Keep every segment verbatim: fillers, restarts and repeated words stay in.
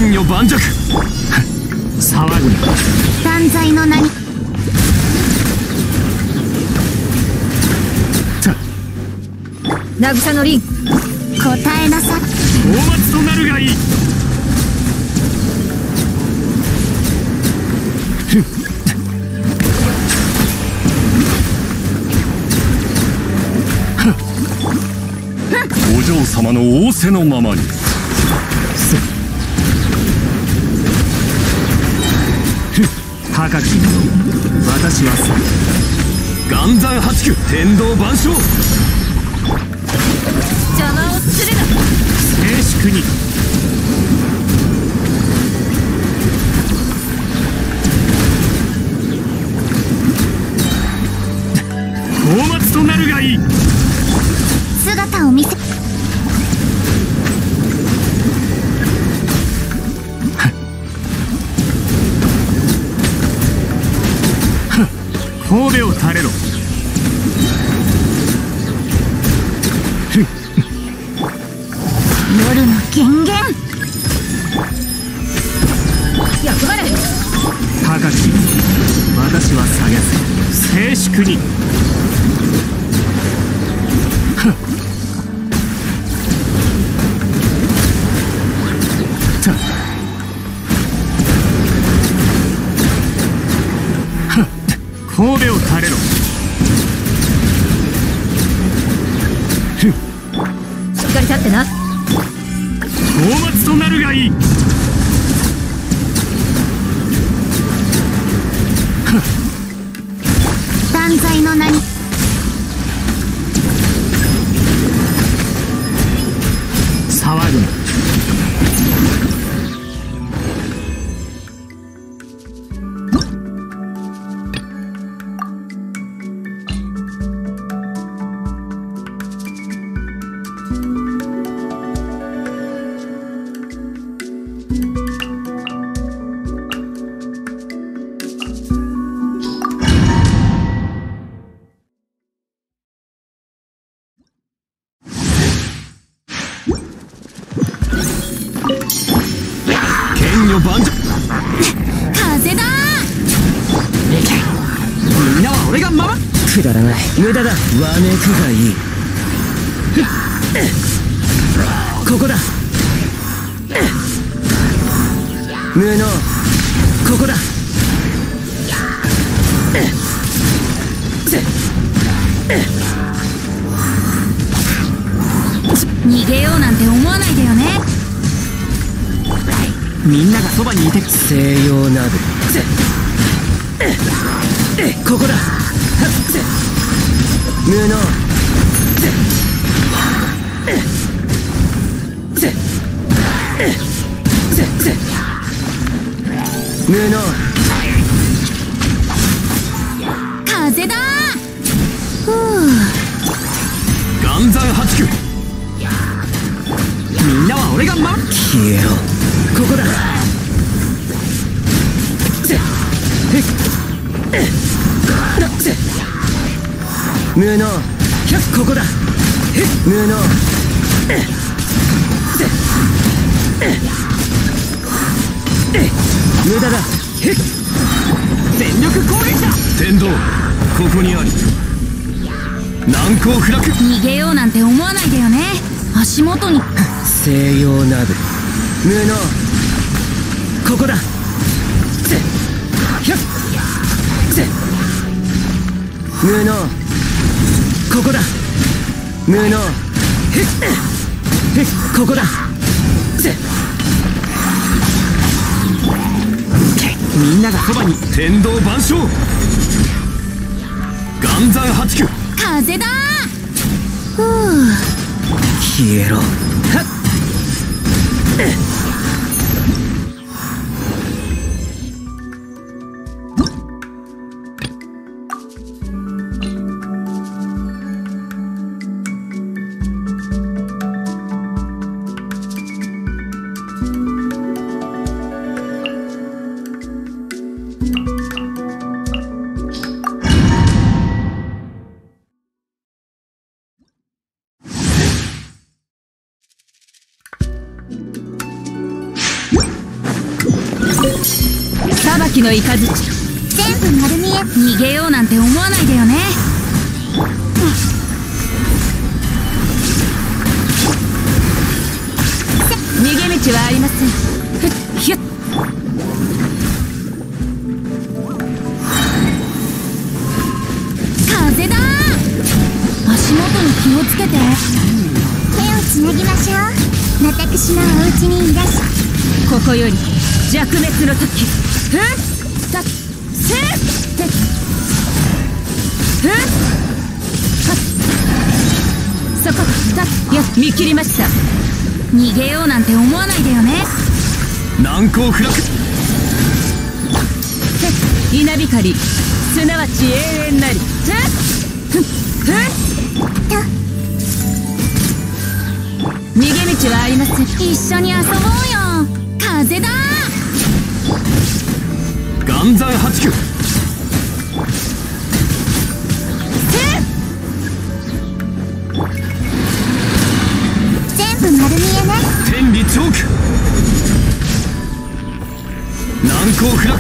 剣女盤石。騒ぐな。 断罪の名に。 渚の凛、 答えなさい。 大末となるがいい。お嬢様の仰せのままに。高き者、私はさ岩山八九天道万象。 邪魔をするな。 静粛に。大末となるがいい。 姿を見せ。 神戸を垂れろ。 夜の権限。 役割。 高き私は下げず静粛に。神戸を垂れろ。 しっかり立ってな。 大末となるがいい。 断罪の名に。 騒ぐな。剣女盤石。 風だ。 みんなは俺がまま。くだらない。無駄だ。わめくがいい。ここだ。無能。ここだ。 逃げようなんて思わないでよね。 みんながそばにいて。西洋など。ここだ。無能。無能。 風だ。ふう。 岩山八九。みんなは俺がま。消えろ。ここだ。無能。ここだ。無能。無駄だ。全力攻撃だ。天道ここにあり。難攻不落。 逃げようなんて思わないでよね。足元に。 西洋など。無能。ここだ。無能。ここだ。無能。ここだ。みんながそばに。天道万象。岩山八九。 風だ。ふう。 消えろ。はっ。 裁きの雷全部丸見え。 逃げようなんて思わないでよね。逃げ道はありません。ふっひゅっ。 風だー。 足元に気をつけて。 手をつなぎましょう。私のお家にいらっしゃい。 ここより弱滅の時。ふったせってふっはっそこだ。や見切りました。逃げようなんて思わないでよね。 難攻不落。 稲光すなわち永遠なり。ふっふっふっと逃げ道はありません。 一緒に遊ぼうよ。風だー。 岩山八九。 全部丸見えね。 天理チョーク。難攻不落。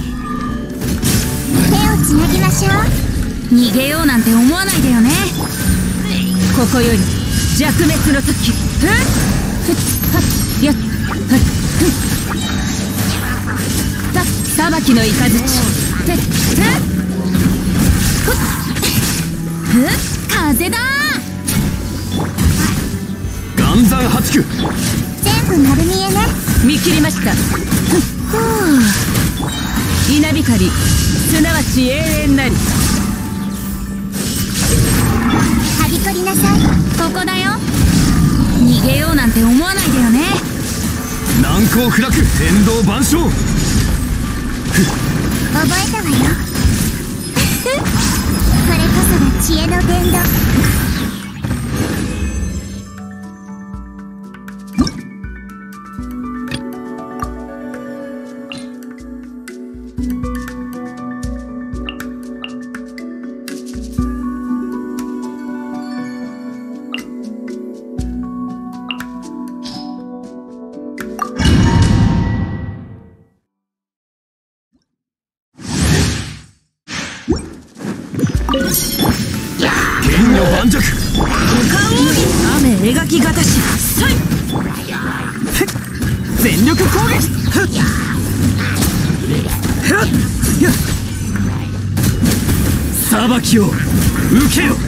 手をつなぎましょう。 逃げようなんて思わないでよね。ここより弱滅の時。ふっふっはっやっはっふった裁きの雷てってふっふっ風だー。 岩山八九。 全部丸見えね。 見切りました。 ふう。 稲光すなわち永遠なり。 はびこりなさい。ここだよ。 逃げようなんて思わないでよね。 難攻不落。天道万象。 覚えたわよ。これこそが知恵の伝道。 剣女盤石。 雨描きがたしさい全力攻撃。裁きを受けよ。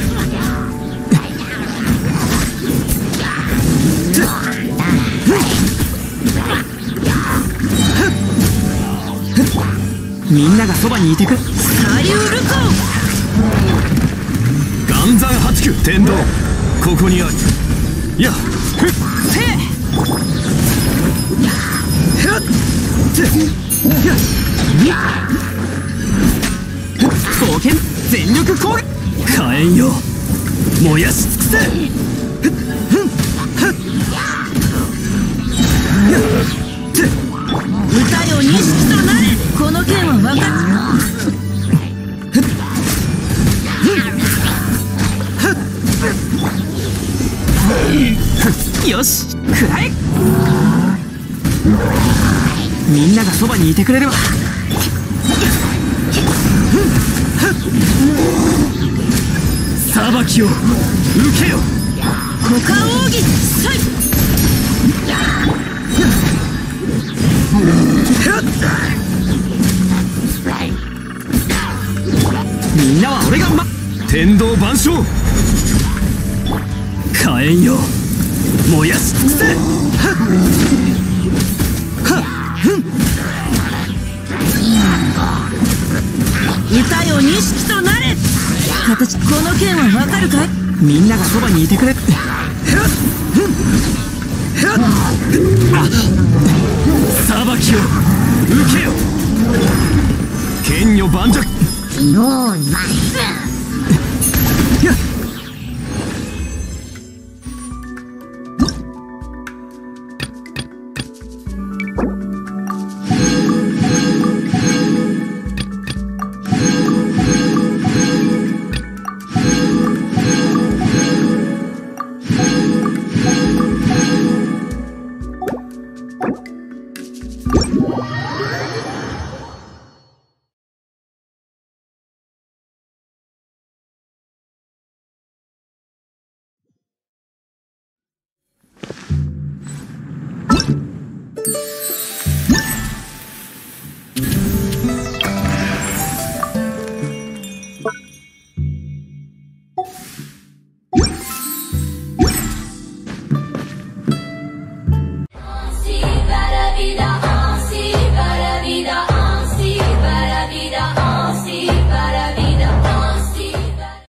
みんながそばにいてくれ。 サリュールコ岩山八九。天道ここにあり。やっふっせふっ冒険全力攻撃。火炎よ燃やし尽くせ。 歌よ錦となれ。この剣は分かっよし食らえ。みんながそばにいてくれれば。裁きを受けよ。 股間奥義さいみんなは俺がま天道万象。火炎よ燃やし尽くせ。 歌よ錦となれ。形この剣はわかるかい。 みんながそばにいてくれ。裁きを受けよ。剣女盤石。 もうまい。